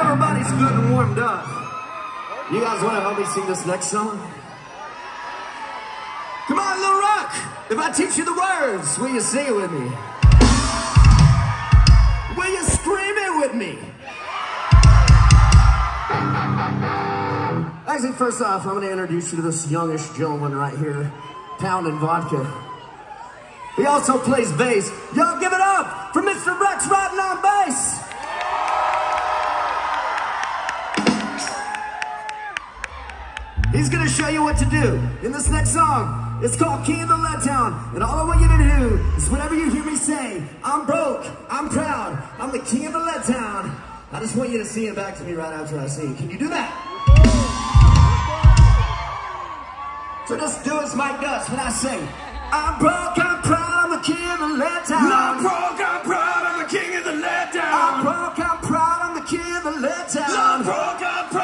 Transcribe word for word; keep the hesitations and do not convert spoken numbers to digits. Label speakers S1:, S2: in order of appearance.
S1: everybody's good and warmed up, you guys want to help me sing this next song? Come on, Little Rock! If I teach you the words, will you sing it with me? Will you scream it with me? Actually, first off, I'm going to introduce you to this youngish gentleman right here, pounding vodka. He also plays bass. Y'all give it up for Mister Rex riding on bass. He's gonna show you what to do in this next song. It's called King of the Letdown, and all I want you to do is whenever you hear me say, I'm broke, I'm proud, I'm the king of the letdown, I just want you to sing it back to me right after I sing. Can you do that? So just do as Mike does when I say, I'm broke, I'm proud, I'm the king of the letdown.
S2: I'm broke, I'm proud, I'm the king of the letdown.
S1: I'm broke, I'm proud, I'm the king of the letdown.
S2: I'm broke, I'm proud.